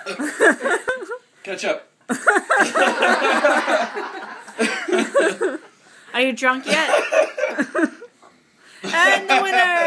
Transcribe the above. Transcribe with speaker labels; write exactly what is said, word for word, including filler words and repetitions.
Speaker 1: Catch up.
Speaker 2: Are you drunk yet? And the winner